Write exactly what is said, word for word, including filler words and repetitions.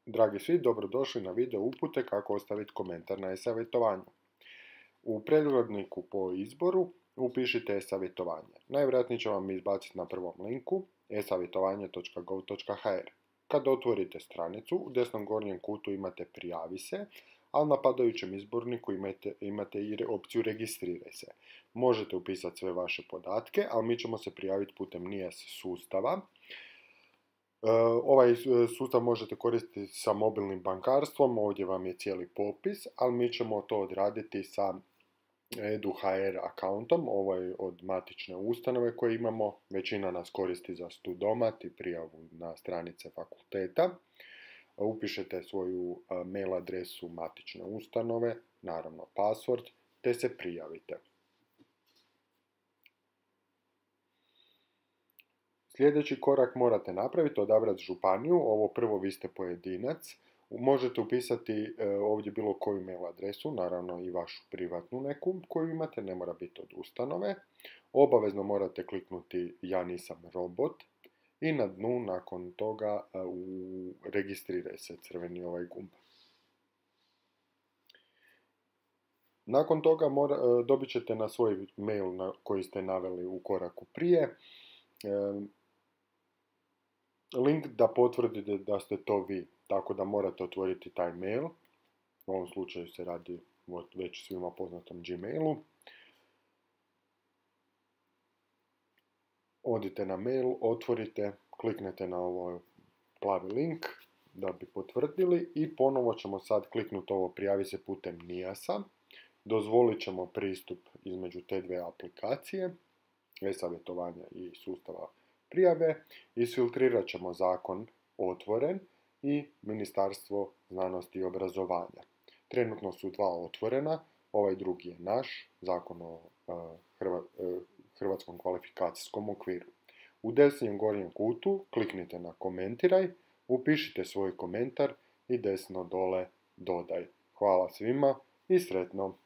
Dragi svi, dobrodošli na video upute kako ostaviti komentar na e-savjetovanju. U prethodniku po izboru upišite e-savjetovanje. Najvjerojatnije će vam izbaciti na prvom linku e savjetovanje točka gov točka ha er. Kad otvorite stranicu, u desnom gornjem kutu imate prijavi se, a na padajućem izborniku imate, imate i opciju registriraj se. Možete upisati sve vaše podatke, ali mi ćemo se prijaviti putem N I A S sustava. Ovaj sustav možete koristiti sa mobilnim bankarstvom, ovdje vam je cijeli popis, ali mi ćemo to odraditi sa edu.hr akauntom, ovaj od matične ustanove koje imamo. Većina nas koristi za Studomat i prijavu na stranice fakulteta. Upišete svoju mail adresu matične ustanove, naravno password, te se prijavite. Sljedeći korak morate napraviti, odabrati županiju, ovo prvo vi ste pojedinac, možete upisati e, ovdje bilo koju mail adresu, naravno i vašu privatnu neku koju imate, ne mora biti od ustanove. Obavezno morate kliknuti ja nisam robot i na dnu nakon toga e, u registriraj se, crveni ovaj gumb. Nakon toga mora, e, dobit ćete na svoj mail na koji ste naveli u koraku prije e, link da potvrdite da ste to vi, tako da morate otvoriti taj mail. U ovom slučaju se radi o već svima poznatom Gmailu. Odite na mail, otvorite, kliknete na ovaj plavi link da bi potvrdili i ponovo ćemo sad kliknuti ovo prijavi se putem N I A S-a. Dozvolit ćemo pristup između te dve aplikacije, e-savjetovanja i sustava prijave, isfiltrirat ćemo zakon otvoren i Ministarstvo znanosti i obrazovanja. Trenutno su dva otvorena, ovaj drugi je naš, zakon o Hrvatskom kvalifikacijskom okviru. U desnom gornjem kutu kliknite na komentiraj, upišite svoj komentar i desno dole dodaj. Hvala svima i sretno!